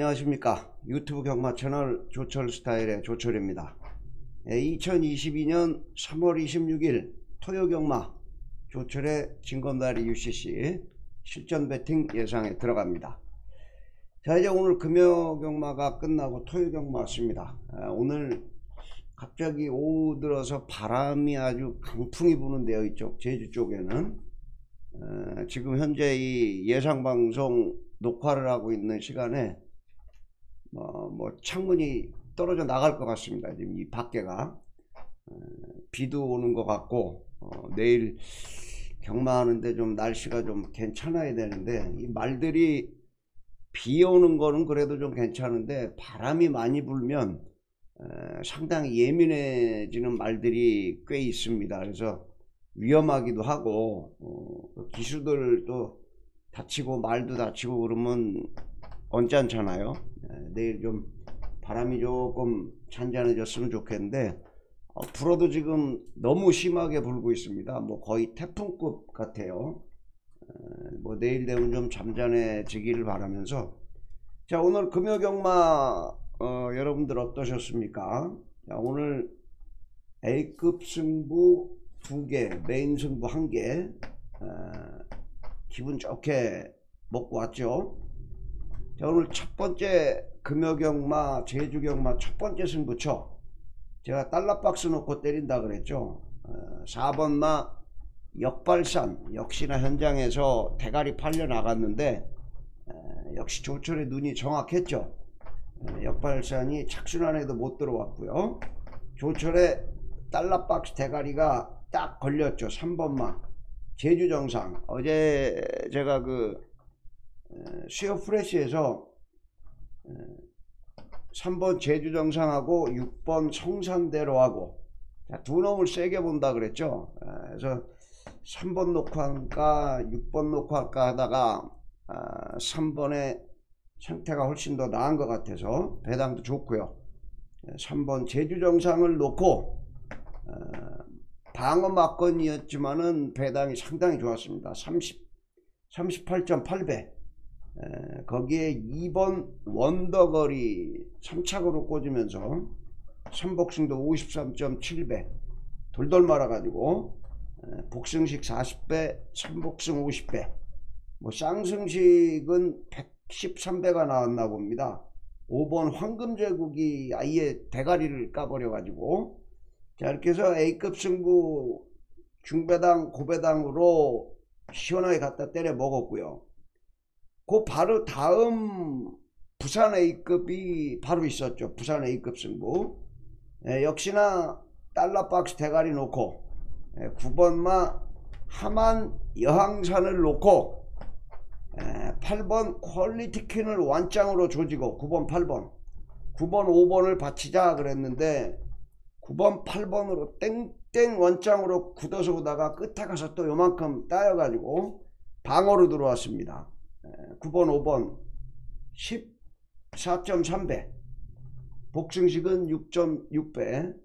안녕하십니까. 유튜브 경마 채널 조철 스타일의 조철입니다. 2022년 3월 26일 토요 경마 조철의 진검다리 UCC 실전 배팅 예상에 들어갑니다. 자, 이제 오늘 금요 경마가 끝나고 토요 경마 왔습니다. 오늘 갑자기 오후 들어서 바람이 아주 강풍이 부는데요. 이쪽 제주 쪽에는 지금 현재 이 예상방송 녹화를 하고 있는 시간에 창문이 떨어져 나갈 것 같습니다. 지금 이 밖에가 비도 오는 것 같고 내일 경마하는데 좀 날씨가 좀 괜찮아야 되는데, 이 말들이 비 오는 거는 그래도 좀 괜찮은데 바람이 많이 불면 상당히 예민해지는 말들이 꽤 있습니다. 그래서 위험하기도 하고 기수들도 다치고 말도 다치고 그러면 언짢잖아요. 내일 좀 바람이 조금 잔잔해졌으면 좋겠는데 불어도 지금 너무 심하게 불고 있습니다. 거의 태풍급 같아요. 내일 되면 좀 잠잠해지기를 바라면서, 자, 오늘 금요 경마 여러분들 어떠셨습니까? 자, 오늘 A급 승부 2개, 메인 승부 1개 기분 좋게 먹고 왔죠. 자, 오늘 첫 번째 금요 경마 제주 경마 첫 번째 승부처, 제가 달러박스 놓고 때린다 그랬죠. 4번마 역발산, 역시나 현장에서 대가리 팔려 나갔는데 역시 조철의 눈이 정확했죠. 역발산이 착순환에도 못 들어왔고요. 조철의 달러박스 대가리가 딱 걸렸죠. 3번마 제주정상. 어제 제가 수요 프레시에서 3번 제주정상하고 6번 성산대로하고 두 놈을 세게 본다 그랬죠. 그래서 3번 놓고 할까 6번 놓고 할까 하다가 3번의 상태가 훨씬 더 나은 것 같아서 배당도 좋고요. 3번 제주정상을 놓고 방어 막건이었지만은 배당이 상당히 좋았습니다. 38.8배. 거기에 2번 원더거리 3착으로 꽂으면서 선복승도 53.7배 돌돌 말아가지고 복승식 40배, 선복승 50배, 쌍승식은 113배가 나왔나 봅니다. 5번 황금제국이 아예 대가리를 까버려 가지고, 자, 이렇게 해서 A급 승부 중배당 고배당으로 시원하게 갖다 때려 먹었고요. 그 바로 다음 부산 A급이 바로 있었죠. 부산 A급 승부. 역시나 달러박스 대가리 놓고 9번마 하만 여항산을 놓고 8번 퀄리티퀸을 완짱으로 조지고 9번 8번 9번 5번을 바치자 그랬는데 9번 8번으로 땡땡 원짱으로 굳어서 오다가 끝에 가서 또 요만큼 따여가지고 방어로 들어왔습니다. 9번 5번 14.3배, 복승식은 6.6배.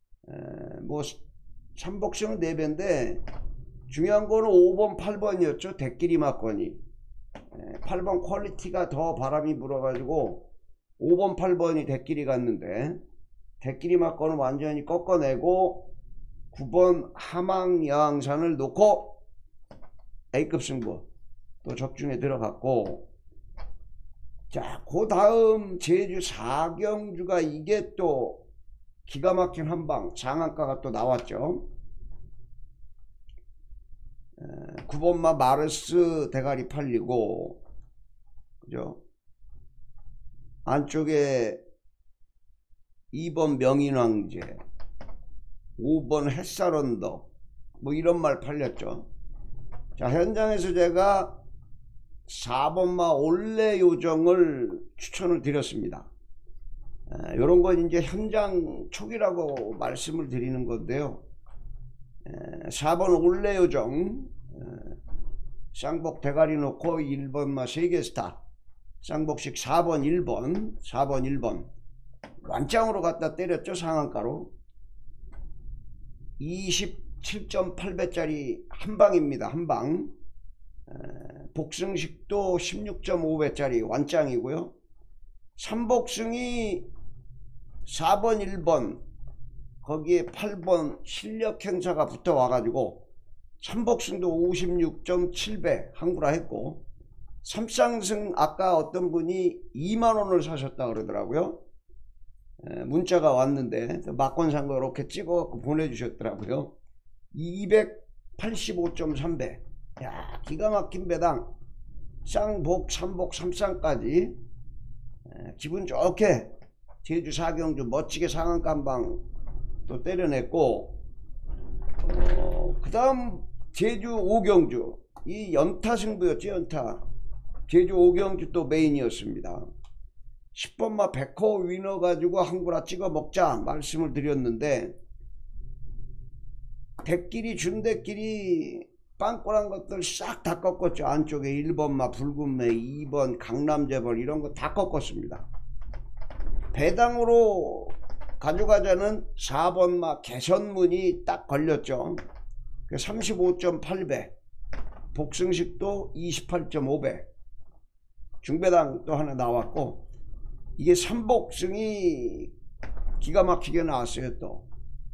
삼복승은 4배인데 중요한 거는 5번 8번이었죠. 대끼리 맞건이 8번 퀄리티가 더 바람이 불어가지고 5번 8번이 대끼리 갔는데 대끼리 맞건은 완전히 꺾어내고 9번 함항여항산을 놓고 A급 승부 또 적중에 들어갔고, 자, 그 다음 제주 4경주가 이게 또 기가 막힌 한방 장안가가 또 나왔죠. 9번마 마르스 대가리 팔리고, 그죠? 안쪽에 2번 명인왕제, 5번 햇살언덕, 이런 말 팔렸죠. 자, 현장에서 제가 4번마 올레요정을 추천을 드렸습니다. 요런 건 이제 현장 초기라고 말씀을 드리는 건데요. 4번 올레요정 쌍복 대가리 놓고 1번마 세계스타 쌍복식 4번 1번 4번 1번 완짱으로 갖다 때렸죠. 상한가로 27.8배짜리 한방입니다. 한방. 복승식도 16.5배짜리 완짱이고요. 삼복승이 4번 1번 거기에 8번 실력 행사가 붙어 와가지고 삼복승도 56.7배 항구라 했고, 삼쌍승 아까 어떤 분이 2만원을 사셨다 그러더라고요. 문자가 왔는데 막권 산 거 이렇게 찍어갖고 보내주셨더라고요. 285.3배. 야, 기가 막힌 배당. 쌍복 삼복 삼쌍까지 기분 좋게 제주 4경주 멋지게 상한감방 또 때려냈고, 그 다음 제주 5경주 이 연타 승부였죠. 연타. 제주 5경주 또 메인이었습니다. 10번마 100호 위너 가지고 항구라 찍어 먹자 말씀을 드렸는데, 대끼리 준대끼리 빵꾸난 것들 싹 다 꺾었죠. 안쪽에 1번마 붉은매, 2번 강남재벌 이런 거 다 꺾었습니다. 배당으로 가져가자는 4번마 개선문이 딱 걸렸죠. 35.8배, 복승식도 28.5배, 중배당 또 하나 나왔고, 이게 삼복승이 기가 막히게 나왔어요. 또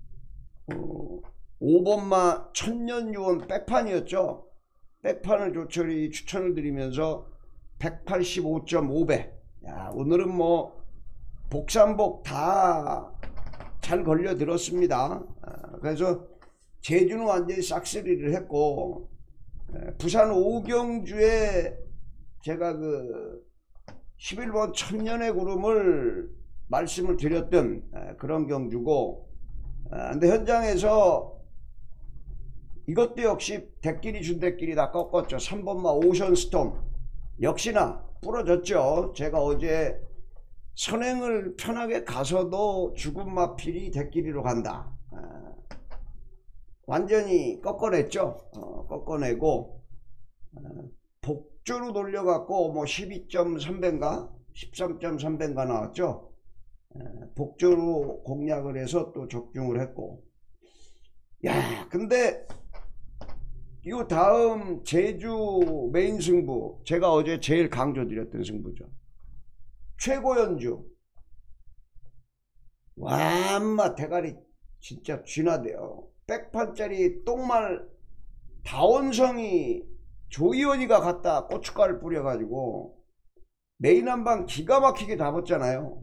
5번마 천년유원 백판이었죠. 백판을 조철이 추천을 드리면서 185.5배. 야, 오늘은 뭐 복삼복 다 잘 걸려 들었습니다. 그래서 제주는 완전히 싹쓸이를 했고, 부산 5경주에 제가 그 11번 천년의 구름을 말씀을 드렸던 그런 경주고, 근데 현장에서 이것도 역시 대끼리 준대끼리 다 꺾었죠. 3번마 오션스톰 역시나 부러졌죠. 제가 어제 선행을 편하게 가서도 죽은 마필이 대끼리로 간다. 완전히 꺾어냈죠. 꺾어내고 복주로 돌려갖고 뭐 12.3배인가 13.3배인가 나왔죠. 복주로 공략을 해서 또 적중을 했고, 야, 근데 이 다음 제주 메인 승부, 제가 어제 제일 강조드렸던 승부죠. 최고 연주. 와, 인마 대가리 진짜 쥐나대요. 백판짜리 똥말 다원성이 조이원이가 갖다 고춧가루를 뿌려가지고 메인 한방 기가 막히게 잡았잖아요.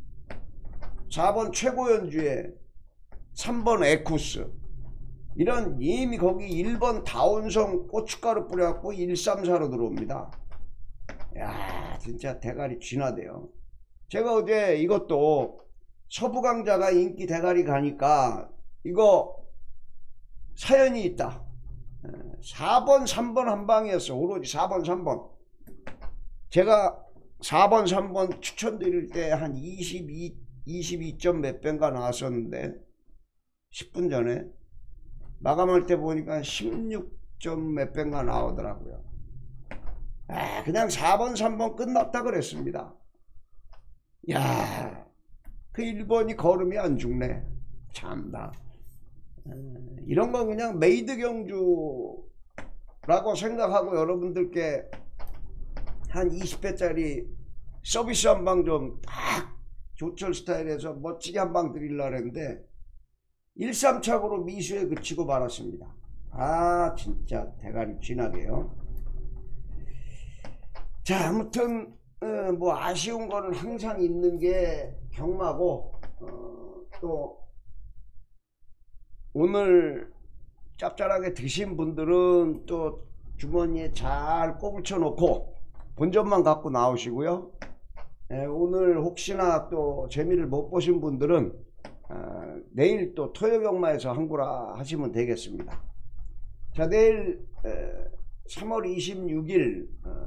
4번 최고 연주에 3번 에쿠스, 이런 이미 거기 1번 다운성 고춧가루 뿌려갖고 134로 들어옵니다. 야, 진짜 대가리 쥐나대요. 제가 어제 이것도 서부강자가 인기 대가리 가니까 이거 사연이 있다. 4번 3번 한방이었어. 오로지 4번 3번. 제가 4번 3번 추천드릴 때 한 22점 몇 배인가 나왔었는데 10분 전에 마감할 때 보니까 16점 몇 배인가 나오더라고요. 그냥 4번 3번 끝났다 그랬습니다. 야, 그 1번이 걸음이 안 죽네. 참나. 이런 건 그냥 메이드 경주라고 생각하고 여러분들께 한 20배짜리 서비스 한방 좀 딱 조철 스타일에서 멋지게 한방 드리려고 했는데 1-3착으로 미수에 그치고 말았습니다. 아, 진짜 대가리 쥐나게요. 자, 아무튼 뭐 아쉬운 거는 항상 있는 게 경마고, 또 오늘 짭짤하게 드신 분들은 또 주머니에 잘 꼬불쳐 놓고 본전만 갖고 나오시고요. 오늘 혹시나 또 재미를 못 보신 분들은 내일 또 토요경마에서 항구라 하시면 되겠습니다. 자, 내일 3월 26일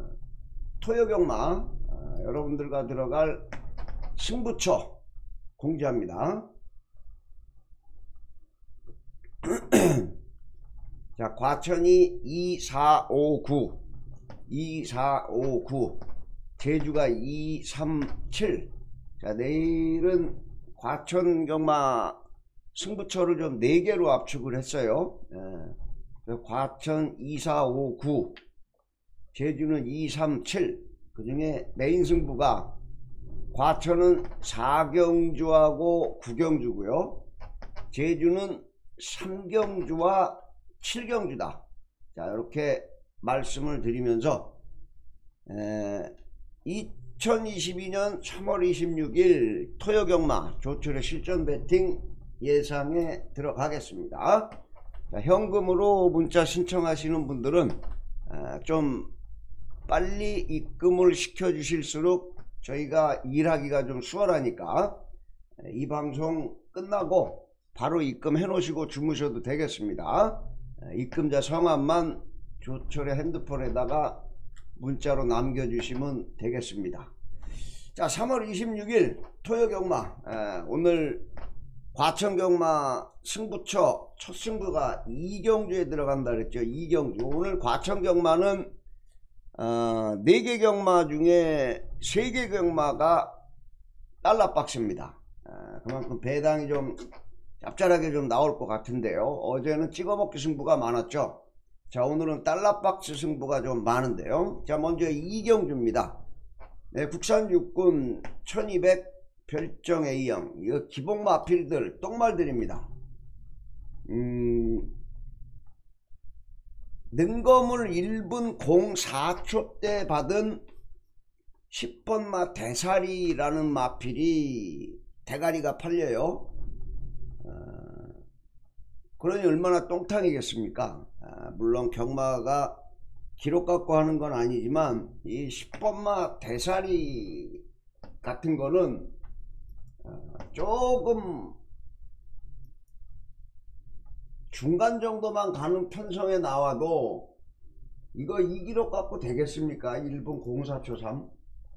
토요경마 여러분들과 들어갈 승부처 공지합니다. 자, 과천이 2459, 2459, 제주가 237. 자, 내일은 과천경마 승부처를 좀 4개로 압축을 했어요. 과천 2459, 제주는 237. 그 중에 메인 승부가 과천은 4경주하고 9경주고요. 제주는 3경주와 7경주다. 자, 이렇게 말씀을 드리면서 2022년 3월 26일 토요경마 조철의 실전 배팅 예상에 들어가겠습니다. 자, 현금으로 문자 신청하시는 분들은 좀 빨리 입금을 시켜 주실수록 저희가 일하기가 좀 수월하니까 이 방송 끝나고 바로 입금해 놓으시고 주무셔도 되겠습니다. 입금자 성함만 조철의 핸드폰에다가 문자로 남겨주시면 되겠습니다. 자, 3월 26일 토요경마, 오늘 과천경마 승부처 첫 승부가 2경주에 들어간다 그랬죠. 2경주. 오늘 과천경마는 4개 경마 중에 3개 경마가 달러박스입니다. 그만큼 배당이 좀 짭짤하게 좀 나올 것 같은데요. 어제는 찍어먹기 승부가 많았죠. 자, 오늘은 달러박스 승부가 좀 많은데요. 자, 먼저 2경주입니다. 네, 국산 육군 1200 별정 A형, 이거 기복 마필들 똥말들입니다. 능검을 1분 04초 때 받은 10번마 대사리라는 마필이 대가리가 팔려요. 그러니 얼마나 똥탕이겠습니까? 물론 경마가 기록 갖고 하는 건 아니지만 이 10번마 대사리 같은 거는 조금 중간 정도만 가는 편성에 나와도 이거 2기록 갖고 되겠습니까? 1분 04초 3.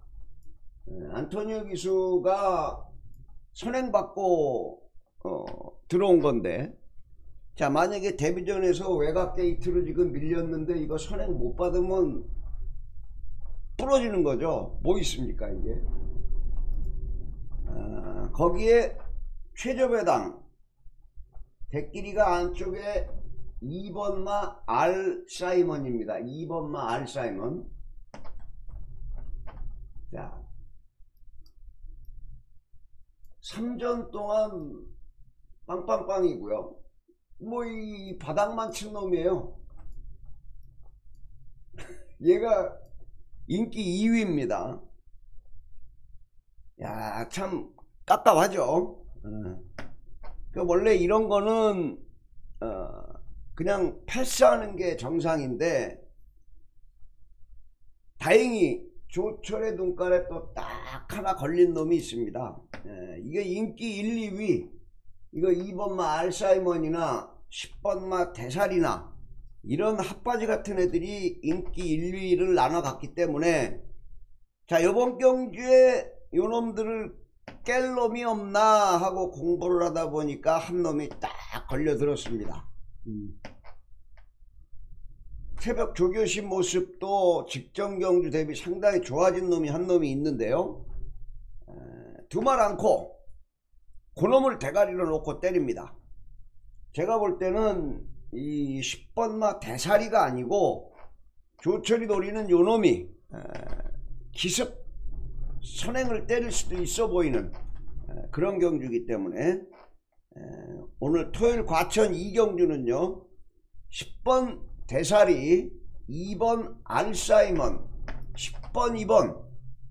안토니오 기수가 선행받고 들어온 건데, 자, 만약에 데뷔전에서 외곽 게이트로 지금 밀렸는데 이거 선행 못 받으면 부러지는 거죠. 뭐 있습니까 이게? 거기에 최저배당 대끼리가 안쪽에 2번마 알 사이먼입니다. 2번마 알 사이먼. 자, 3전 동안 빵빵빵이고요. 뭐 이 바닥만 친 놈이에요. 얘가 인기 2위입니다. 야, 참 깝깝하죠. 그 원래 이런 거는 그냥 패스하는 게 정상인데, 다행히 조철의 눈깔에 또 딱 하나 걸린 놈이 있습니다. 이게 인기 1, 2위, 이거 2번마 알사이먼이나 10번마 대살이나 이런 핫바지 같은 애들이 인기 1, 2위를 나눠 갔기 때문에, 자, 요번 경주에 요놈들을 깰 놈이 없나 하고 공부를 하다 보니까 한 놈이 딱 걸려들었습니다. 새벽 조교시 모습도 직전 경주 대비 상당히 좋아진 놈이 한 놈이 있는데요. 두말 않고 그놈을 대가리로 놓고 때립니다. 제가 볼 때는 이 10번마 대사리가 아니고 조철이 노리는 요놈이 기습 선행을 때릴 수도 있어 보이는 그런 경주이기 때문에, 오늘 토요일 과천 2경주는요 10번 대사리, 2번 알사이먼, 10번 2번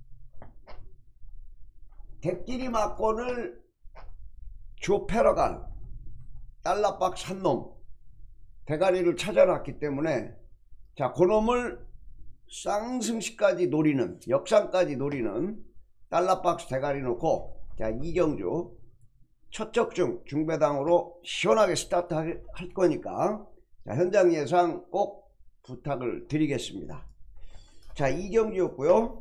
대끼리 막권을 조패러갈 달러박스 한 놈 대가리를 찾아놨기 때문에, 자, 그놈을 쌍승시까지 노리는, 역상까지 노리는 달러박스 대가리 놓고, 자, 2경주 첫 적중 중배당으로 시원하게 스타트 할 거니까, 자, 현장 예상 꼭 부탁을 드리겠습니다. 자, 2경주였고요.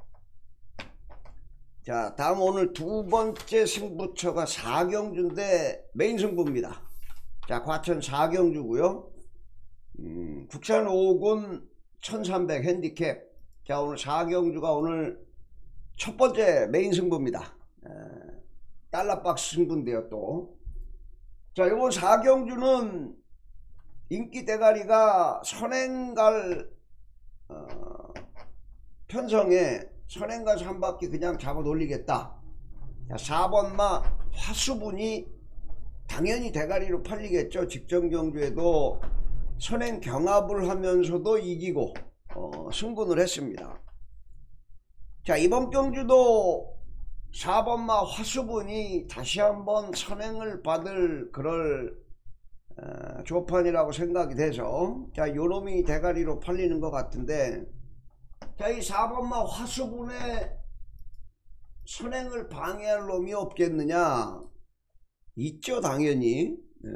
자, 다음 오늘 두 번째 승부처가 4경주인데 메인 승부입니다. 자, 과천 4경주고요. 국산 5군 1300 핸디캡. 자, 오늘 4경주가 오늘 첫 번째 메인 승부입니다. 달러박스 승부인데요 또. 자, 이번 4경주는 인기 대가리가 선행갈 편성에 선행 가서 한 바퀴 그냥 잡아 돌리겠다. 자, 4번마 화수분이 당연히 대가리로 팔리겠죠. 직전 경주에도 선행 경합을 하면서도 이기고 승분을 했습니다. 자, 이번 경주도 4번마 화수분이 다시 한번 선행을 받을 그럴 조판이라고 생각이 돼서 자, 요놈이 대가리로 팔리는 것 같은데, 자, 이 4번마 화수분의 선행을 방해할 놈이 없겠느냐? 있죠, 당연히.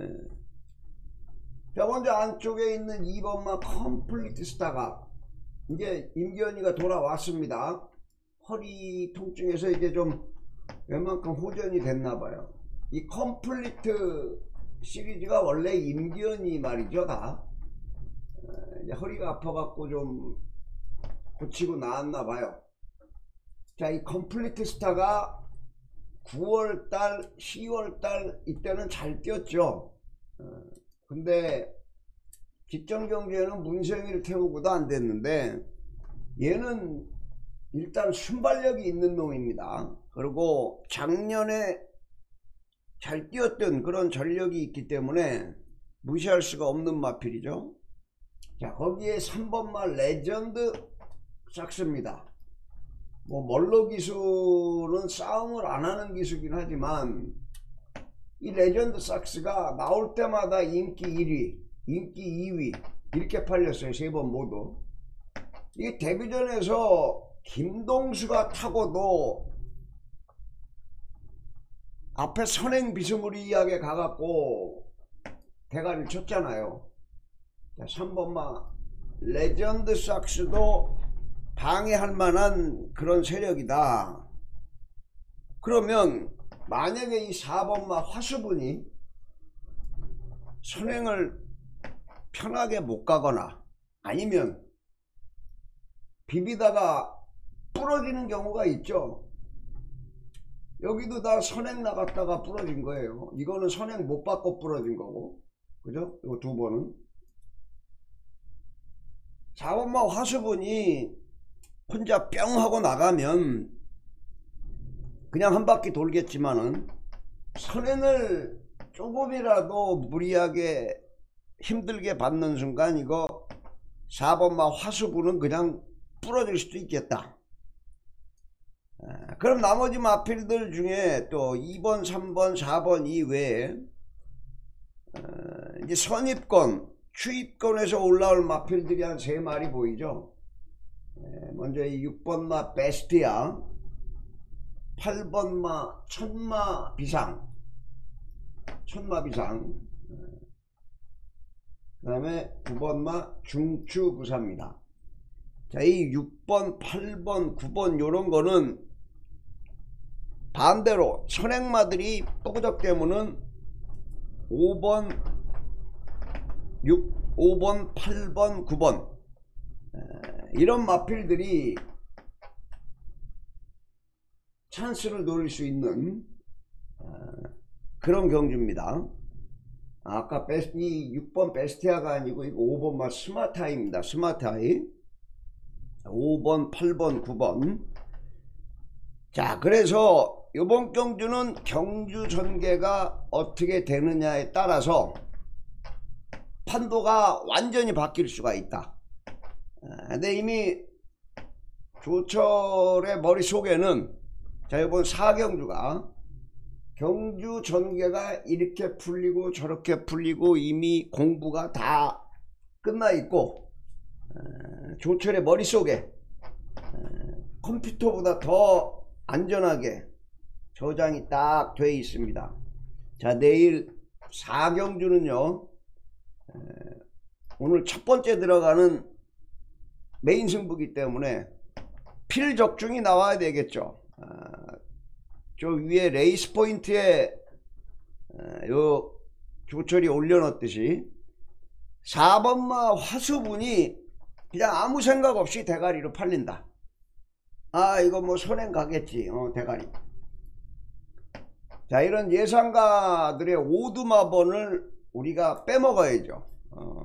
자, 먼저 안쪽에 있는 2번마 컴플리트 스타가 이제 임기현이가 돌아왔습니다. 허리 통증에서 이제 좀 웬만큼 호전이 됐나봐요. 이 컴플리트 시리즈가 원래 임기현이 말이죠, 다. 이제 허리가 아파갖고 좀 고치고 나왔나봐요. 자, 이 컴플리트 스타가 9월달 10월달 이때는 잘 뛰었죠. 근데 직전 경주에는 문생이를 태우고도 안 됐는데, 얘는 일단 순발력이 있는 놈입니다. 그리고 작년에 잘 뛰었던 그런 전력이 있기 때문에 무시할 수가 없는 마필이죠. 자, 거기에 3번마 레전드 삭스입니다. 뭐 멀로 기수는 싸움을 안 하는 기수긴 하지만 이 레전드 삭스가 나올 때마다 인기 1위, 인기 2위 이렇게 팔렸어요. 3번 모두. 이게 데뷔전에서 김동수가 타고도 앞에 선행 비스무리하게 가갖고 대가리를 쳤잖아요. 자, 3번마 레전드 삭스도 방해할 만한 그런 세력이다. 그러면 만약에 이 4번마 화수분이 선행을 편하게 못 가거나 아니면 비비다가 부러지는 경우가 있죠. 여기도 다 선행 나갔다가 부러진 거예요. 이거는 선행 못 받고 부러진 거고, 그죠? 이거 두 번은 4번마 화수분이 혼자 뿅 하고 나가면 그냥 한 바퀴 돌겠지만은 선행을 조금이라도 무리하게 힘들게 받는 순간 이거 4번마 화수분은 그냥 부러질 수도 있겠다. 그럼 나머지 마필들 중에 또 2번, 3번, 4번 이외에 이제 선입권, 추입권에서 올라올 마필들이 한 3마리 보이죠. 먼저 이 6번마 베스티아, 8번마 천마비상, 그 다음에 9번마 중추부사입니다. 자, 이 6번, 8번, 9번 요런 거는 반대로 선행마들이 뽀그덕 되면은 5번, 5번, 8번, 9번 이런 마필들이 찬스를 노릴 수 있는 그런 경주입니다. 아까 이 6번 베스티아가 아니고 이거 5번마 스마타이입니다. 스마타이 5번, 8번, 9번. 자, 그래서 이번 경주는 경주 전개가 어떻게 되느냐에 따라서 판도가 완전히 바뀔 수가 있다. 근데 이미 조철의 머릿속에는 자, 이번 4경주가 경주 전개가 이렇게 풀리고 저렇게 풀리고 이미 공부가 다 끝나 있고 조철의 머릿속에 컴퓨터보다 더 안전하게 저장이 딱 돼 있습니다. 자, 내일 4경주는요 오늘 첫 번째 들어가는 메인 승부기 때문에 필적중이 나와야 되겠죠. 저 위에 레이스 포인트에 요 조철이 올려놓듯이 4번마 화수분이 그냥 아무 생각 없이 대가리로 팔린다. 아, 이거 뭐 선행 가겠지. 대가리. 자, 이런 예상가들의 오두마번을 우리가 빼먹어야죠.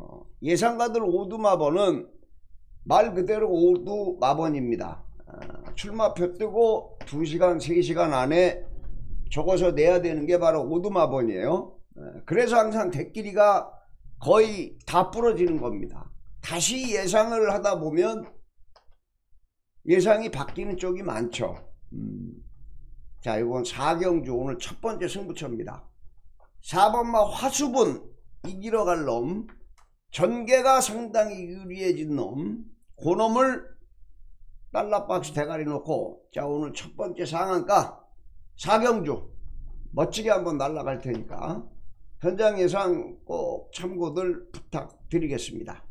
예상가들 오두마번은 말 그대로 오두마번입니다. 출마표 뜨고 2시간 3시간 안에 적어서 내야 되는 게 바로 오두마번이에요. 그래서 항상 대끼리가 거의 다 부러지는 겁니다. 다시 예상을 하다 보면 예상이 바뀌는 쪽이 많죠. 자, 이건 4경주 오늘 첫 번째 승부처입니다. 4번마 화수분 이기러 갈 놈, 전개가 상당히 유리해진 놈, 그 놈을 달러박스 대가리 놓고, 자, 오늘 첫 번째 상한가 4경주 멋지게 한번 날아갈 테니까 현장 예상 꼭 참고들 부탁드리겠습니다.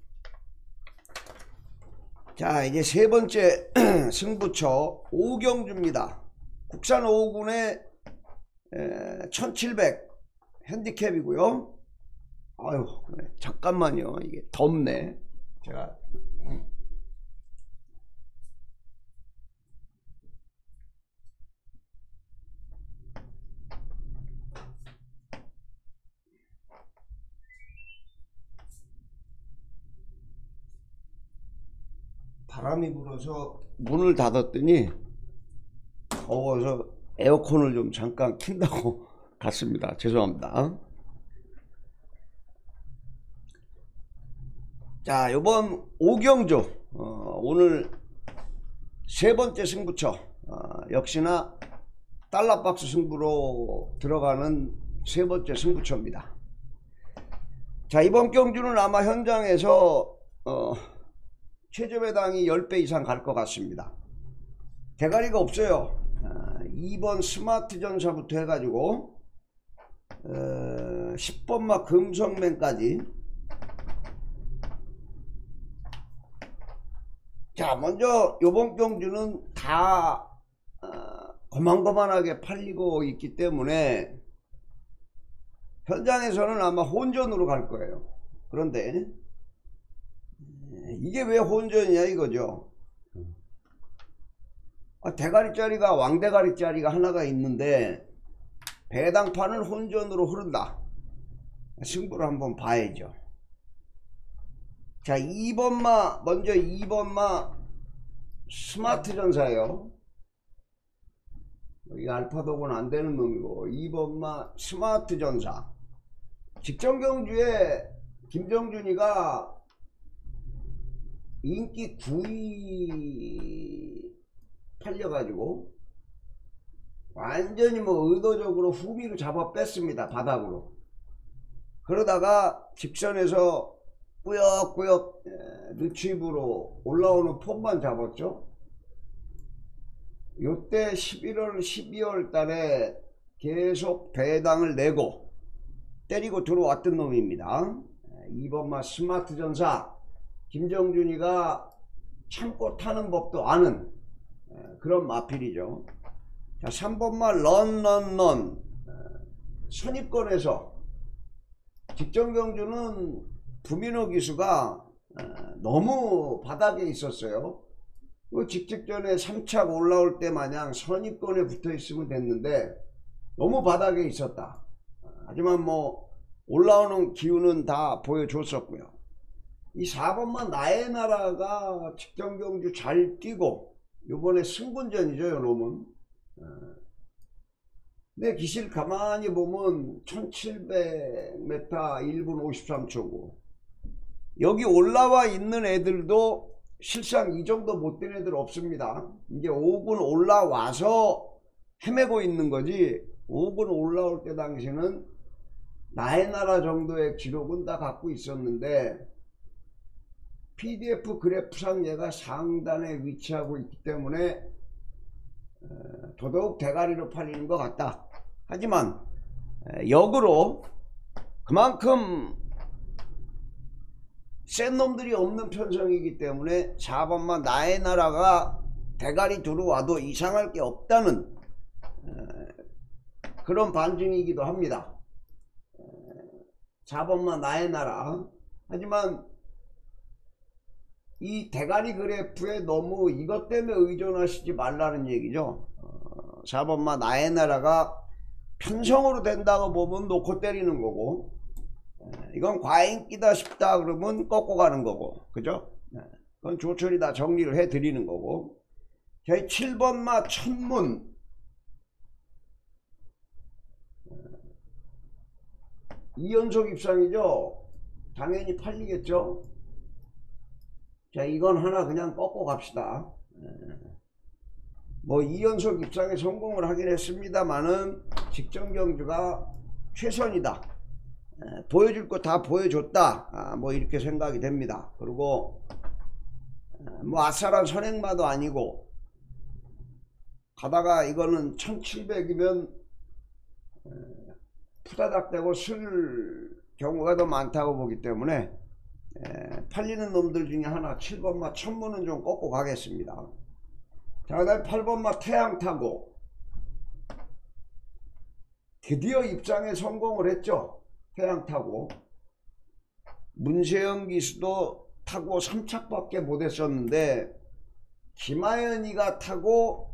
자, 이제 세 번째 승부처 5경주입니다. 국산 5군의 1700 핸디캡이고요. 아유, 잠깐만요. 이게 덥네. 제가 바람이 불어서 문을 닫았더니 더워서 에어컨을 좀 잠깐 킨다고 갔습니다. 죄송합니다. 자, 요번 5경주 오늘 세 번째 승부처, 역시나 달러박스 승부로 들어가는 세 번째 승부처입니다. 자, 이번 경주는 아마 현장에서 최저배당이 10배 이상 갈 것 같습니다. 대가리가 없어요. 2번 스마트 전사부터 해가지고 10번마 금성맨까지. 자, 먼저 요번 경주는 다 거만거만하게 팔리고 있기 때문에 현장에서는 아마 혼전으로 갈 거예요. 그런데 이게 왜 혼전이냐 이거죠. 대가리짜리가 왕대가리짜리가 하나가 있는데 배당판은 혼전으로 흐른다. 승부를 한번 봐야죠. 자, 2번마 먼저 2번마 스마트 전사예요. 여기 알파독은 안되는 놈이고 2번마 스마트 전사. 직전 경주에 김정준이가 인기 9위 팔려가지고 완전히 뭐 의도적으로 후미로 잡아 뺐습니다. 바닥으로. 그러다가 직선에서 꾸역꾸역 루치브로 올라오는 폼만 잡았죠. 요때 11월 12월 달에 계속 배당을 내고 때리고 들어왔던 놈입니다. 2번마 스마트 전사 김정준이가 참고 타는 법도 아는 그런 마필이죠. 자, 3번마 런런런 선입권에서 직전 경주는 부민호 기수가 너무 바닥에 있었어요. 직직전에 3착 올라올 때 마냥 선입권에 붙어 있으면 됐는데 너무 바닥에 있었다. 하지만 뭐 올라오는 기운은 다 보여줬었고요. 이 4번만 나의 나라가 직전 경주 잘 뛰고 요번에 승분전이죠. 요 놈은. 내 기실 가만히 보면 1700m 1분 53초고 여기 올라와 있는 애들도 실상 이 정도 못된 애들 없습니다. 이제 5군 올라와서 헤매고 있는 거지 5군 올라올 때 당시는 나의 나라 정도의 기록은 다 갖고 있었는데 PDF 그래프상 얘가 상단에 위치하고 있기 때문에 더더욱 대가리로 팔리는 것 같다. 하지만 역으로 그만큼 센 놈들이 없는 편성이기 때문에 4번만 나의 나라가 대가리 들어와도 이상할 게 없다는 그런 반증이기도 합니다. 4번만 나의 나라. 하지만 이 대가리 그래프에 너무 이것 때문에 의존하시지 말라는 얘기죠. 4번만 나의 나라가 편성으로 된다고 보면 놓고 때리는 거고 이건 과잉기다 싶다 그러면 꺾고 가는 거고 그죠? 그건 조철이 다 정리를 해 드리는 거고 자, 7번마 천문. 이연속 입상이죠. 당연히 팔리겠죠. 자, 이건 하나 그냥 꺾고 갑시다. 뭐 2연속 입상에 성공을 하긴 했습니다만은 직전 경주가 최선이다. 보여줄 거 다 보여줬다. 뭐 이렇게 생각이 됩니다. 그리고 뭐 아싸란 선행마도 아니고 가다가 이거는 1700이면 푸다닥 되고 쓸 경우가 더 많다고 보기 때문에 팔리는 놈들 중에 하나 7번마 천문은 좀 꺾고 가겠습니다. 자, 그 다음에 8번마 태양 타고 드디어 입장에 성공을 했죠. 태양 타고 문세영 기수도 타고 3착밖에 못했었는데 김하연이가 타고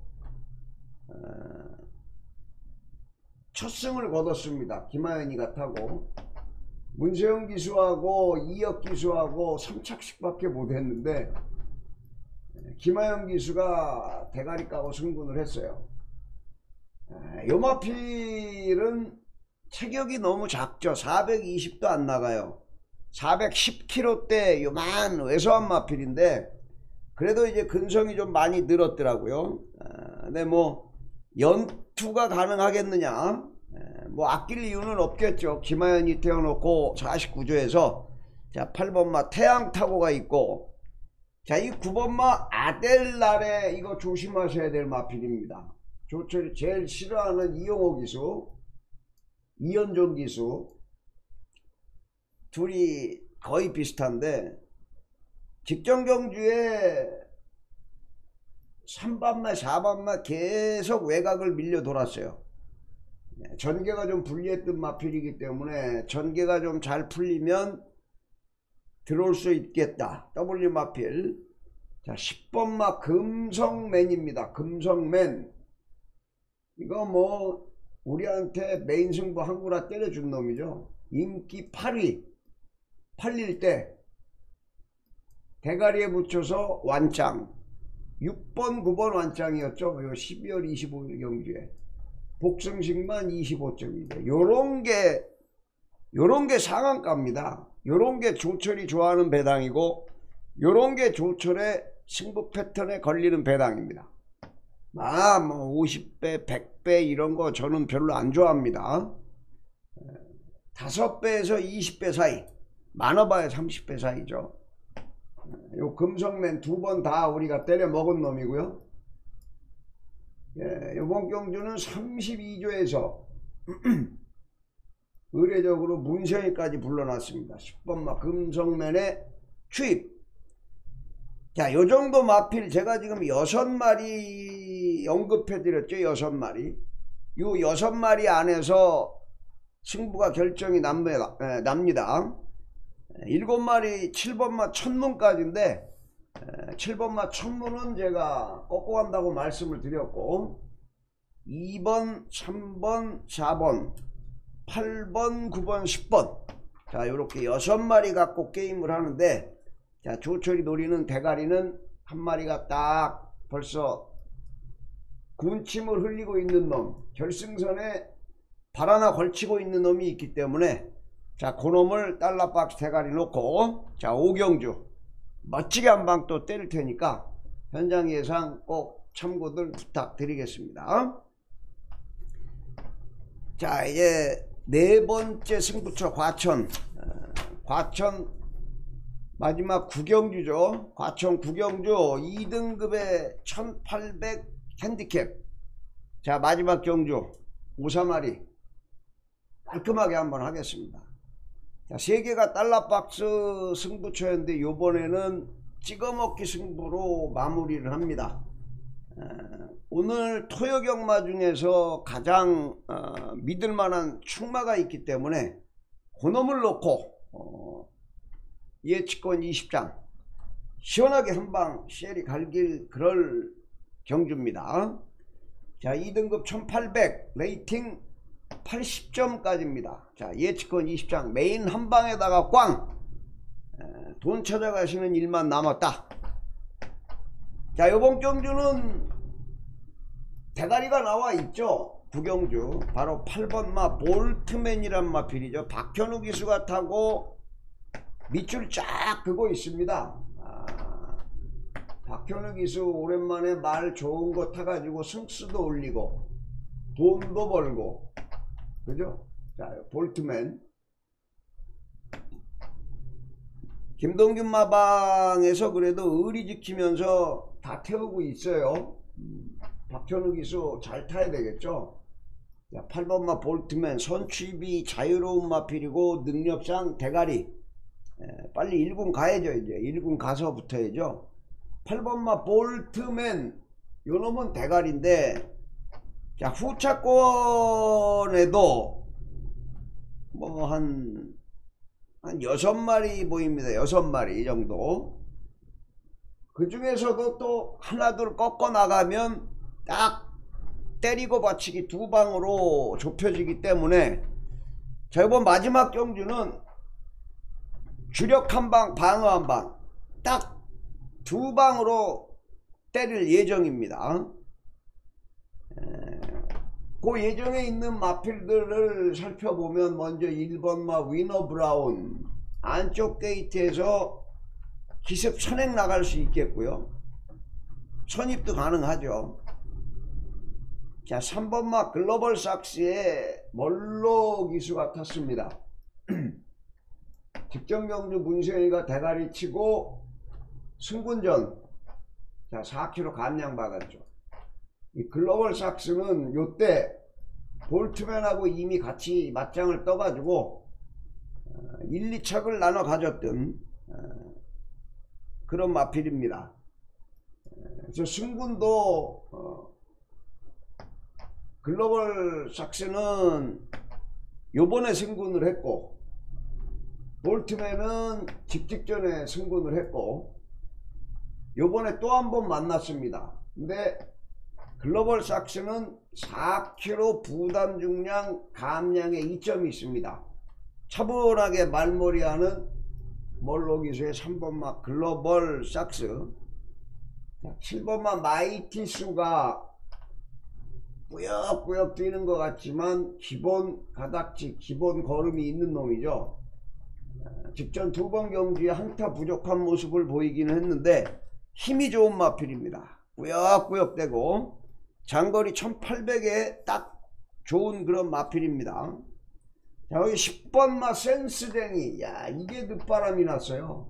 첫 승을 거뒀습니다. 김하연이가 타고 문세영 기수하고 이혁 기수하고 3착씩 밖에 못했는데 김하연 기수가 대가리 까고 승분을 했어요. 요마필은 체격이 너무 작죠. 420도 안 나가요. 410kg대 요만 왜소한 마필인데 그래도 이제 근성이 좀 많이 늘었더라고요. 근데 뭐 연투가 가능하겠느냐, 뭐 아낄 이유는 없겠죠. 김하연이 태워놓고 49조에서 자 8번마 태양 타고가 있고, 자 이 9번마 아델날에 이거 조심하셔야 될 마필입니다. 조철이 제일 싫어하는 이용호 기수, 이현종 기수 둘이 거의 비슷한데 직전 경주에 3번마 4번마 계속 외곽을 밀려 돌았어요. 전개가 좀 불리했던 마필이기 때문에 전개가 좀 잘 풀리면 들어올 수 있겠다. W 마필. 자 10번마 금성맨입니다. 금성맨. 이거 뭐 우리한테 메인 승부 한구라 때려준 놈이죠. 인기 8위 팔릴 때 대가리에 붙여서 완짱 6번 9번 완짱이었죠. 요 12월 25일 경주에 복승식만 25점이죠. 요런게 상한가입니다. 요런게 조철이 좋아하는 배당이고 요런게 조철의 승부 패턴에 걸리는 배당입니다. 뭐 50배 100배 이런거 저는 별로 안 좋아합니다. 5배에서 20배 사이, 많아봐야 30배 사이죠. 요 금성맨 2번 다 우리가 때려 먹은 놈이고요. 요번 경주는 32조에서 의례적으로 문세영이까지 불러놨습니다. 10번마 금성맨의 추입. 자, 요정도 마필 제가 지금 6마리 언급해드렸죠. 6마리. 요 6마리 안에서 승부가 결정이 납니다. 7마리 7번마 천문까지인데 7번마 천문은 제가 꺾고 간다고 말씀을 드렸고 2번 3번 4번 8번 9번 10번 자 요렇게 6마리 갖고 게임을 하는데, 자 조철이 노리는 대가리는 한 마리가 딱 벌써 군침을 흘리고 있는 놈, 결승선에 발 하나 걸치고 있는 놈이 있기 때문에 자 그놈을 달러박스 대가리 놓고 자 오경주 멋지게 한 방 또 때릴 테니까 현장 예상 꼭 참고들 부탁드리겠습니다. 자 이제 네 번째 승부처 과천. 과천 마지막 구경주죠. 과천 구경주 2등급의 1800 핸디캡. 자 마지막 경주 5사마리 깔끔하게 한번 하겠습니다. 자 3개가 달러박스 승부처였는데 요번에는 찍어먹기 승부로 마무리를 합니다. 오늘 토요경마 중에서 가장 믿을만한 충마가 있기 때문에 그놈을 놓고 예측권 20장 시원하게 한방 쉘이 갈길 그럴 경주입니다. 자 2등급 1800 레이팅 80점까지입니다. 자 예측권 20장 메인 한방에다가 꽝 돈 찾아가시는 일만 남았다. 자 요번 경주는 대가리가 나와 있죠. 구경주 바로 8번마 볼트맨이란 마필이죠. 박현우 기수가 타고 밑줄 쫙 그고 있습니다. 박현우 기수 오랜만에 말 좋은 거 타가지고 승수도 올리고 돈도 벌고 그죠? 자, 볼트맨. 김동균 마방에서 그래도 의리 지키면서 다 태우고 있어요. 박현우 기수 잘 타야 되겠죠. 자, 8번마 볼트맨 선취비 자유로운 마필이고 능력상 대가리. 빨리 1군 가야죠. 이제 1군 가서 붙어야죠. 8번마 볼트맨 요놈은 대가리인데, 자, 후차권에도 뭐 한 6마리 보입니다. 6마리 정도. 그 중에서도 또 하나둘 꺾어 나가면 딱 때리고 받치기 2방으로 좁혀지기 때문에, 자, 이번 마지막 경주는 주력 1방 방어 1방 딱 2방으로 때릴 예정입니다. 그 예정에 있는 마필들을 살펴보면, 먼저 1번마 위너 브라운 안쪽 게이트에서 기습 선행 나갈 수 있겠고요. 선입도 가능하죠. 자, 3번마 글로벌 삭스의 멀로 기수가 탔습니다. 직전경주 문세영이가 대가리 치고 승군전, 자, 4km 감량 박았죠. 이 글로벌 삭스는 요때 볼트맨하고 이미 같이 맞짱을 떠가지고 1, 2척을 나눠 가졌던 그런 마필입니다. 그래서 승군도 글로벌 삭스는 요번에 승군을 했고, 볼트맨은 직전에 승군을 했고, 요번에 또 한 번 만났습니다. 근데 글로벌 삭스는 4km 부담 중량 감량에 이점이 있습니다. 차분하게 말머리하는 멀로 기수의 3번마 글로벌 삭스. 7번마 마이티수가 꾸역꾸역 뛰는 것 같지만 기본 가닥지, 기본 걸음이 있는 놈이죠. 직전 2번 경주에 한타 부족한 모습을 보이기는 했는데 힘이 좋은 마필입니다. 꾸역꾸역 되고 장거리 1800에 딱 좋은 그런 마필입니다. 자, 여기 10번마 센스댕이. 야, 이게 늦바람이 났어요.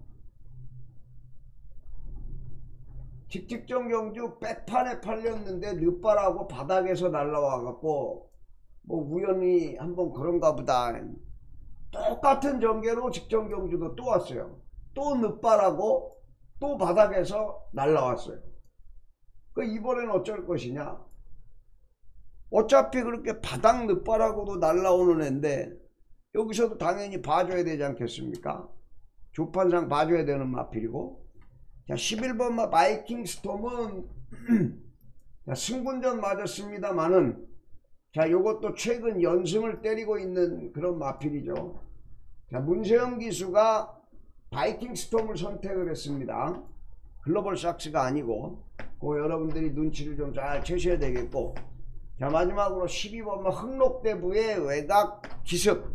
직전 경주 백판에 팔렸는데 늦바라고 바닥에서 날라와 갖고 뭐 우연히 한번 그런가 보다. 똑같은 전개로 직전 경주도 또 왔어요. 또 늦바라고 또 바닥에서 날라왔어요. 그 이번엔 어쩔 것이냐. 어차피 그렇게 바닥 늦바라고도 날라오는 애인데 여기서도 당연히 봐줘야 되지 않겠습니까? 조판상 봐줘야 되는 마필이고. 자, 11번마 바이킹 스톰은 자, 승군전 맞았습니다만은, 자, 요것도 최근 연승을 때리고 있는 그런 마필이죠. 자, 문세영 기수가 바이킹 스톰을 선택을 했습니다. 글로벌 삭스가 아니고. 그 여러분들이 눈치를 좀 잘 채셔야 되겠고. 자, 마지막으로 12번마 흑록대부의 외곽 기습.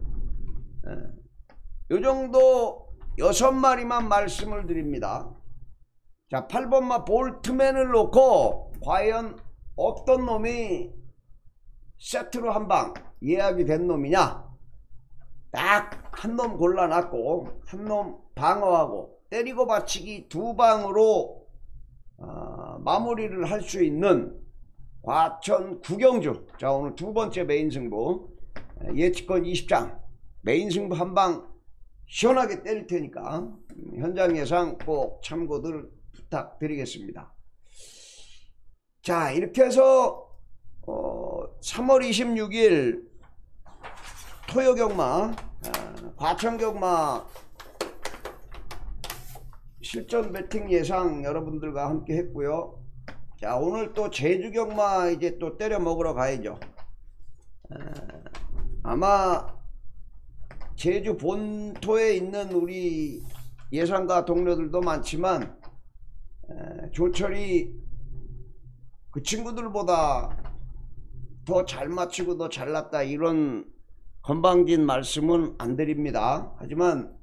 요정도 6마리만 말씀을 드립니다. 자, 8번마 볼트맨을 놓고 과연 어떤 놈이 세트로 한방 예약이 된 놈이냐. 딱 한 놈 골라놨고 한 놈 방어하고 때리고 받치기 2방으로 마무리를 할 수 있는 과천 구경주. 자, 오늘 2번째 메인 승부 예측권 20장 메인 승부 한방 시원하게 때릴 테니까 현장 예상 꼭 참고들 부탁드리겠습니다. 자, 이렇게 해서 3월 26일 토요경마 과천경마 실전 배팅 예상 여러분들과 함께 했고요. 자, 오늘 또 제주경마 이제 또 때려 먹으러 가야죠. 아마 제주 본토에 있는 우리 예상가 동료들도 많지만 조철이 그 친구들보다 더 잘 맞추고 더 잘났다 이런 건방진 말씀은 안 드립니다. 하지만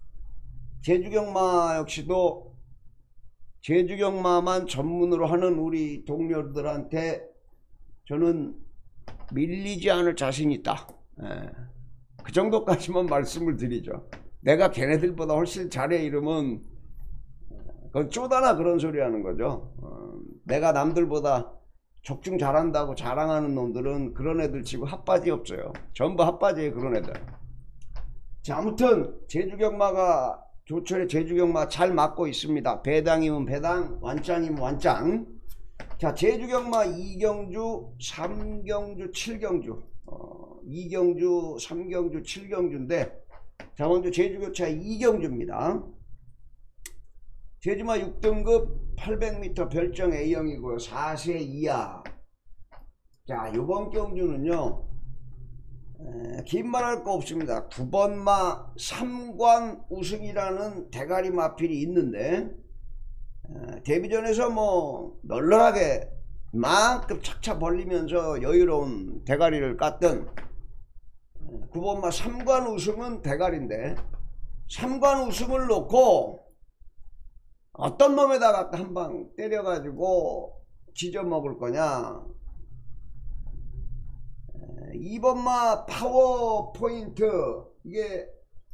제주경마 역시도 제주경마만 전문으로 하는 우리 동료들한테 저는 밀리지 않을 자신이 있다. 그 정도까지만 말씀을 드리죠. 내가 걔네들보다 훨씬 잘해 이러면 그건 쪼다나 그런 소리 하는 거죠. 내가 남들보다 적중 잘한다고 자랑하는 놈들은 그런 애들 치고 핫바지 없어요. 전부 핫바지예요 그런 애들. 자, 아무튼 제주경마가 조철의 제주경마 잘 맞고 있습니다. 배당이면 배당, 완짱이면 완짱. 자, 제주경마 2경주, 3경주, 7경주 2경주, 3경주, 7경주인데 자, 먼저 제주교차 2경주입니다. 제주마 6등급 800m 별정 A형이고요. 4세 이하. 자, 요번 경주는요 긴 말 할 거 없습니다. 9번마 3관 우승이라는 대가리 마필이 있는데 데뷔전에서 뭐 널널하게 만큼 착착 벌리면서 여유로운 대가리를 깠던 9번마 3관 우승은 대가리인데 3관 우승을 놓고 어떤 놈에다가 한 방 때려가지고 지져먹을 거냐. 2번마 파워포인트 이게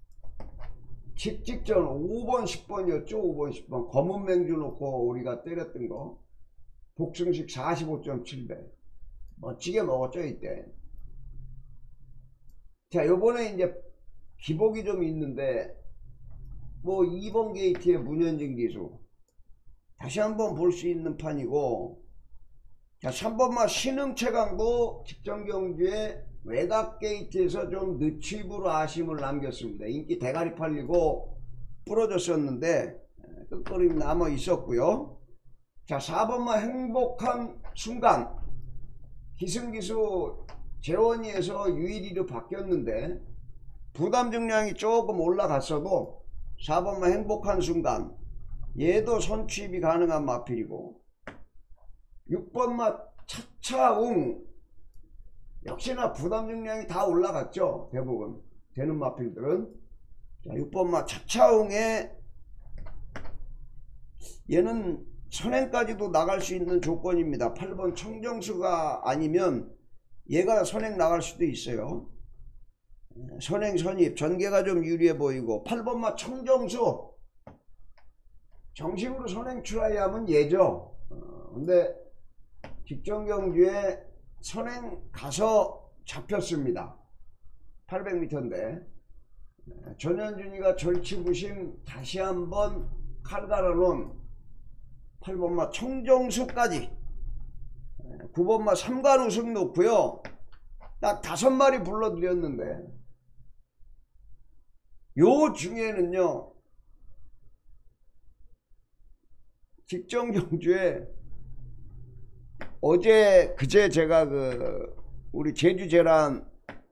직전 5번 10번이었죠. 5번 10번 검은 맹주 놓고 우리가 때렸던 거 복승식 45.7배 멋지게 먹었죠 이때. 자, 요번에 이제 기복이 좀 있는데 뭐 2번 게이트의 문현진 기수 다시 한번 볼 수 있는 판이고, 자 3번마 신흥최강도 직전 경주에 외곽 게이트에서 좀 늦추입으로 아쉬움을 남겼습니다. 인기 대가리 팔리고 부러졌었는데 끝거림이 남아 있었고요. 자 4번마 행복한 순간 기승기수 재원이에서 유일이로 바뀌었는데 부담 중량이 조금 올라갔어도 4번마 행복한 순간 얘도 선취입이 가능한 마필이고, 6번마 차차웅 역시나 부담 중량이 다 올라갔죠. 대부분 되는 마필들은. 자 6번마 차차웅에 얘는 선행까지도 나갈 수 있는 조건입니다. 8번 청정수가 아니면 얘가 선행 나갈 수도 있어요. 선행 선입 전개가 좀 유리해 보이고, 8번마 청정수 정식으로 선행 트라이 하면 얘죠. 근데 직전 경주에 선행 가서 잡혔습니다. 800m인데 전현준이가 절치부심 다시 한번 칼 갈아놓은 8번마 청정수까지 9번마 3관 우승 놓고요. 딱 5마리 불러드렸는데 요 중에는요 직전 경주에 어제 그제 제가 우리 제주제란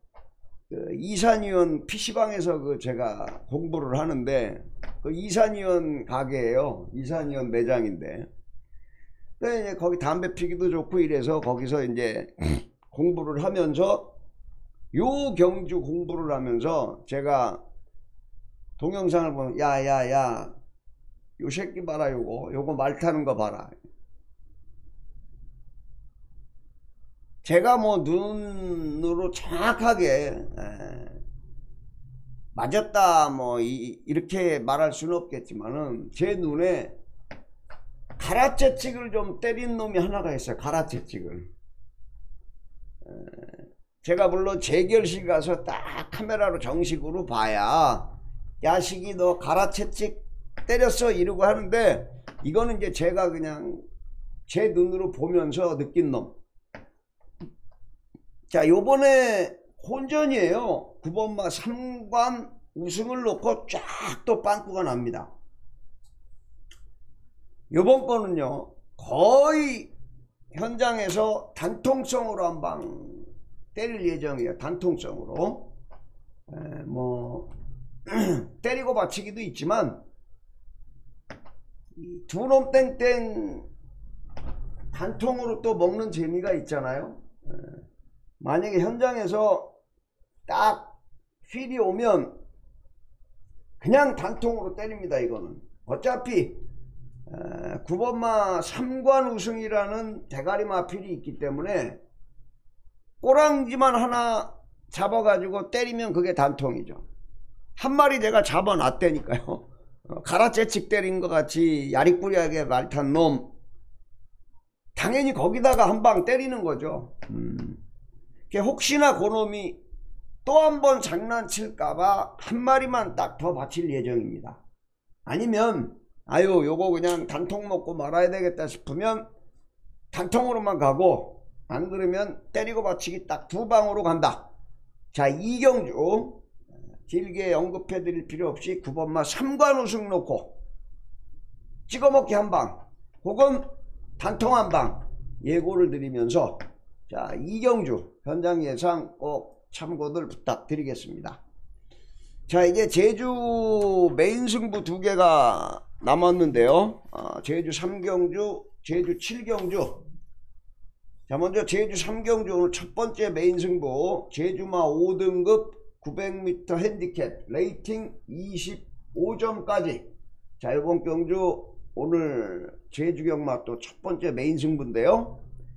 이산위원 PC방에서 제가 공부를 하는데 이산위원 가게예요. 이산위원 매장인데 이제 거기 담배 피기도 좋고 이래서 거기서 이제 공부를 하면서 요 경주 공부를 하면서 제가 동영상을 보면 야야야 요 새끼 봐라, 요거 말 타는 거 봐라. 제가 뭐 눈으로 정확하게 맞았다 뭐 이렇게 말할 수는 없겠지만은 제 눈에 가라채찍을 좀 때린 놈이 하나가 있어요. 가라채찍을. 제가 물론 재결실 가서 딱 카메라로 정식으로 봐야 야식이 너 가라채찍 때렸어 이러고 하는데, 이거는 이제 제가 그냥 제 눈으로 보면서 느낀 놈. 자 요번에 혼전이에요. 9번마 3관 우승을 놓고 쫙 또 빵꾸가 납니다. 요번 거는요 거의 현장에서 단통성으로 한 방 때릴 예정이에요. 단통성으로. 뭐 때리고 받치기도 있지만 두 놈 땡땡 단통으로 또 먹는 재미가 있잖아요. 만약에 현장에서 딱 필이 오면 그냥 단통으로 때립니다. 이거는 어차피 9번마 3관 우승이라는 대가리 마필이 있기 때문에 꼬랑지만 하나 잡아가지고 때리면 그게 단통이죠. 한 마리 내가 잡아놨다니까요. 가라째칙 때린 것 같이 야리꾸리하게 말탄 놈, 당연히 거기다가 한 방 때리는 거죠. 혹시나 그놈이 또 한 번 장난칠까봐 한 마리만 딱 더 바칠 예정입니다. 아니면 아유 요거 그냥 단통 먹고 말아야 되겠다 싶으면 단통으로만 가고, 안 그러면 때리고 바치기 딱 두 방으로 간다. 자, 이경주 길게 언급해 드릴 필요 없이 9번마 3관 우승 놓고 찍어먹기 한 방 혹은 단통 한 방 예고를 드리면서, 자, 이경주 현장 예상 꼭 참고들 부탁드리겠습니다. 자, 이제 제주 메인 승부 두 개가 남았는데요. 제주 3경주, 제주 7경주. 자, 먼저 제주 3경주 오늘 첫 번째 메인 승부, 제주마 5등급 900m 핸디캡 레이팅 25점까지. 자, 이번 경주 오늘 제주 경마 또 첫 번째 메인 승부인데요.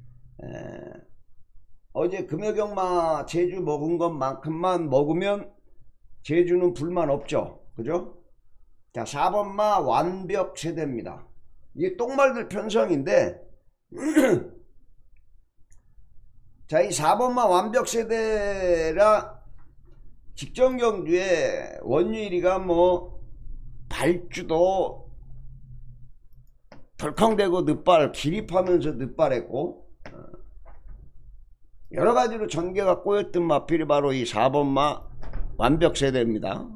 어제 금요경마 제주 먹은 것만큼만 먹으면 제주는 불만 없죠. 그죠? 자, 4번마 완벽 세대입니다. 이게 똥말들 편성인데 자, 이 4번마 완벽 세대라 직전 경주에 원유일이가 뭐 발주도 덜컹대고 늦발 기립하면서 늦발했고, 여러가지로 전개가 꼬였던 마필이 바로 이 4번마 완벽 세대입니다.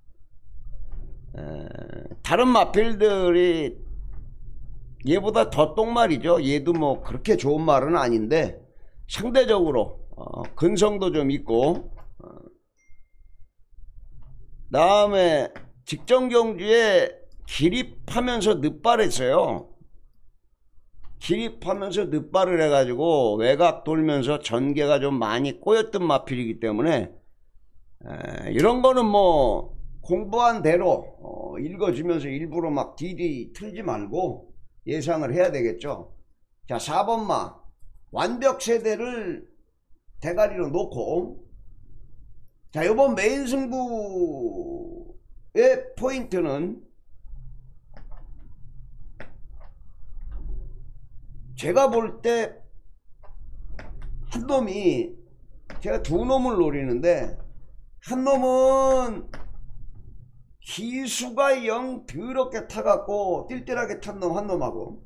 다른 마필들이 얘보다 더 똥말이죠. 얘도 뭐 그렇게 좋은 말은 아닌데 상대적으로 근성도 좀 있고, 다음에 직전 경주에 기립하면서 늦발했어요. 기립하면서 늦발을 해가지고 외곽 돌면서 전개가 좀 많이 꼬였던 마필이기 때문에 이런 거는 뭐 공부한 대로 읽어주면서 일부러 막 디디 틀지 말고 예상을 해야 되겠죠. 자, 4번마 완벽 세대를 대가리로 놓고, 자, 이번 메인 승부의 포인트는 제가 볼 때 한 놈이, 제가 두 놈을 노리는데 한 놈은 기수가 영 더럽게 타갖고 띨띨하게 탄 놈 한 놈하고,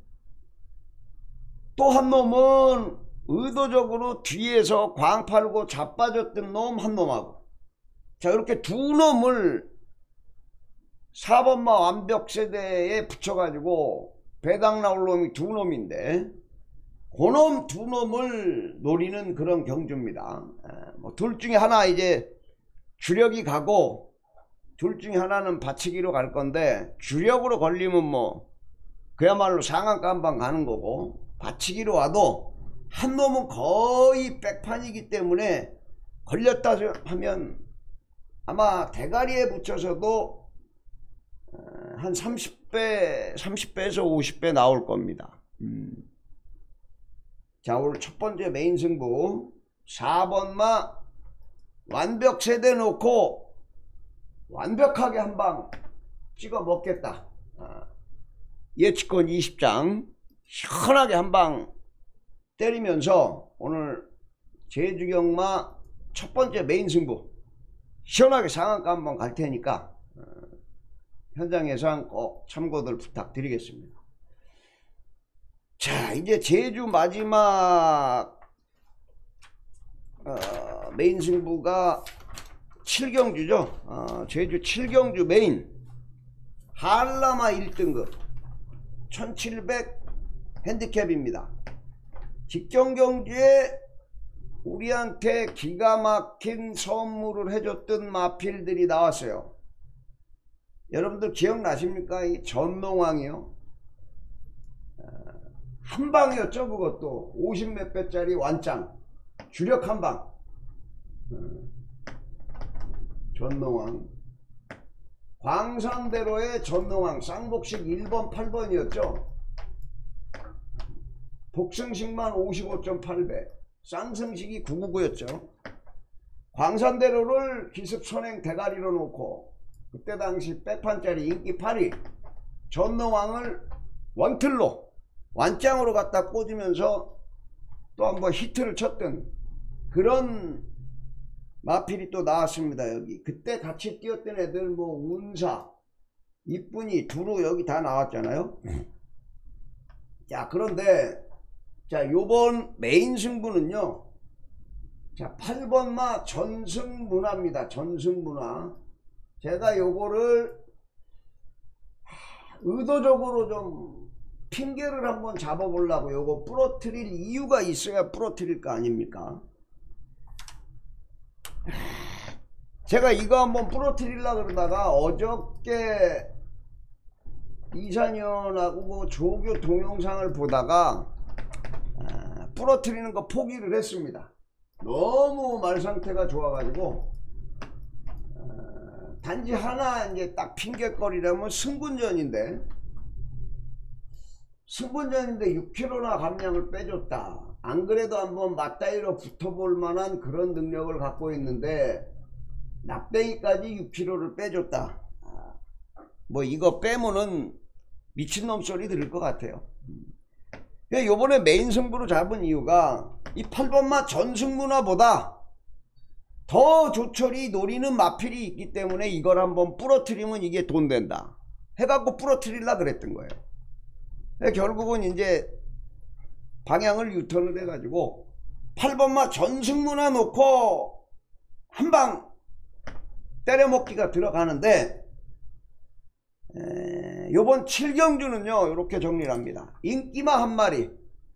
또 한 놈은 의도적으로 뒤에서 광 팔고 자빠졌던 놈 한 놈하고, 자, 이렇게 두 놈을 4번마 완벽 세대에 붙여가지고 배당 나올 놈이 두 놈인데 그 놈 두 놈을 노리는 그런 경주입니다. 뭐 둘 중에 하나 이제 주력이 가고 둘 중에 하나는 받치기로 갈 건데, 주력으로 걸리면 뭐 그야말로 상한가 한 방 가는 거고, 받치기로 와도 한 놈은 거의 백판이기 때문에 걸렸다 하면 아마 대가리에 붙여서도 한 30배에서 50배 나올 겁니다. 자, 오늘 첫 번째 메인 승부 4번마 완벽 세대 놓고 완벽하게 한 방 찍어 먹겠다. 예측권 20장 시원하게 한 방 때리면서 오늘 제주경마 첫 번째 메인 승부 시원하게 상한가 한번 갈 테니까 현장 예상 꼭 참고들 부탁드리겠습니다. 자, 이제 제주 마지막 메인 승부가 7경주죠. 제주 7경주 메인 한라마 1등급 1700 핸디캡입니다. 직전 경주에 우리한테 기가 막힌 선물을 해줬던 마필들이 나왔어요. 여러분들 기억나십니까? 이 전농왕이요. 한 방이었죠. 그것도 50몇 배짜리 완짱 주력 한 방. 전농왕 광산대로의 전농왕 쌍복식 1번 8번이었죠. 복승식만 55.8배 쌍승식이 999였죠. 광산대로를 기습 선행 대가리로 놓고 그때 당시 백판짜리 인기 8위 전농왕을 원틀로 완짱으로 갖다 꽂으면서 또 한번 히트를 쳤던 그런 마필이 또 나왔습니다. 여기 그때 같이 뛰었던 애들 뭐 운사 이쁜이 두루 여기 다 나왔잖아요. 자, 그런데 자, 요번 메인 승부는요, 자 8번마 전승문화입니다. 전승문화. 제가 요거를 의도적으로 좀 핑계를 한번 잡아보려고 요거 부러뜨릴 이유가 있어야 부러뜨릴 거 아닙니까? 제가 이거 한번 부러뜨리려고 그러다가 어저께 이산현하고 뭐 조교 동영상을 보다가 부러뜨리는 거 포기를 했습니다. 너무 말 상태가 좋아가지고 단지 하나 이제 딱 핑계거리라면 승군전인데 6kg나 감량을 빼줬다. 안 그래도 한번 맞다이로 붙어볼 만한 그런 능력을 갖고 있는데 납땜이까지 6kg를 빼줬다. 뭐 이거 빼면은 미친놈 소리 들을 것 같아요. 요번에 메인 승부로 잡은 이유가 이 8번마 전승문화보다 더 조철이 노리는 마필이 있기 때문에 이걸 한번 부러뜨리면 이게 돈 된다 해갖고 부러뜨리려고 그랬던 거예요. 결국은 이제 방향을 유턴을 해가지고 8번마 전승문화 놓고 한방 때려먹기가 들어가는데 요번 7경주는요 이렇게 정리를 합니다. 인기마 한 마리,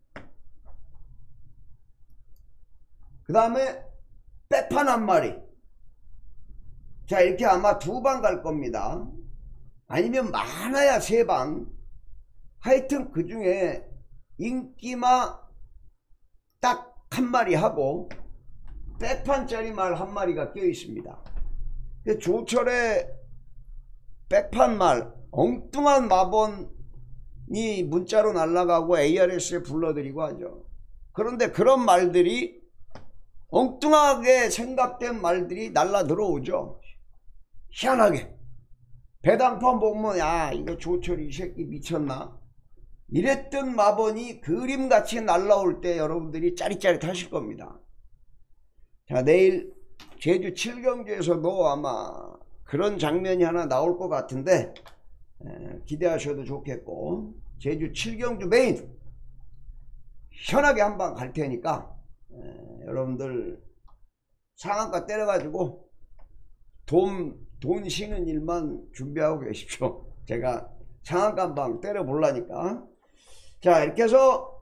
그 다음에 빼판 한 마리. 자, 이렇게 아마 2방 갈 겁니다. 아니면 많아야 3방. 하여튼 그 중에 인기마 딱 한 마리 하고 빼판짜리 말 한 마리가 껴 있습니다. 조철의 빼판 말 엉뚱한 마번이 문자로 날아가고 ARS에 불러드리고 하죠. 그런데 그런 말들이 엉뚱하게 생각된 말들이 날라 들어오죠. 희한하게 배당판 보면 야 이거 조철이 이 새끼 미쳤나 이랬던 마번이 그림같이 날라올 때 여러분들이 짜릿짜릿 하실 겁니다. 자, 내일 제주 7경주에서도 아마 그런 장면이 하나 나올 것 같은데 기대하셔도 좋겠고, 제주 7경주 메인 시원하게 한방 갈 테니까 여러분들 상한가 때려가지고 돈 쉬는 일만 준비하고 계십시오. 제가 상한가 한방 때려 볼라니까. 자, 이렇게 해서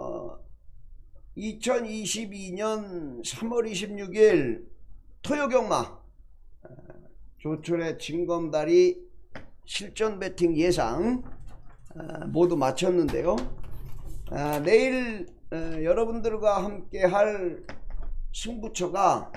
2022년 3월 26일 토요경마 조철의 진검다리 실전 배팅 예상 모두 마쳤는데요. 내일 여러분들과 함께 할 승부처가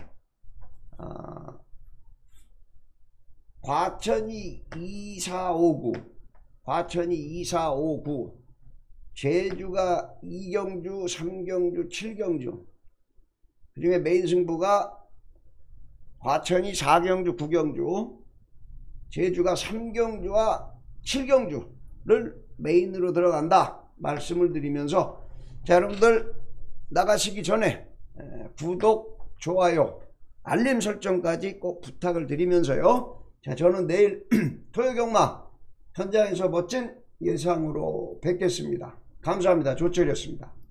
과천이 2459, 과천이 2459, 제주가 2경주, 3경주, 7경주. 그 중에 메인 승부가 과천이 4경주, 9경주, 제주가 3경주와 7경주를 메인으로 들어간다 말씀을 드리면서, 자, 여러분들 나가시기 전에 구독, 좋아요, 알림 설정까지 꼭 부탁을 드리면서요. 자, 저는 내일 토요경마 현장에서 멋진 예상으로 뵙겠습니다. 감사합니다. 조철이었습니다.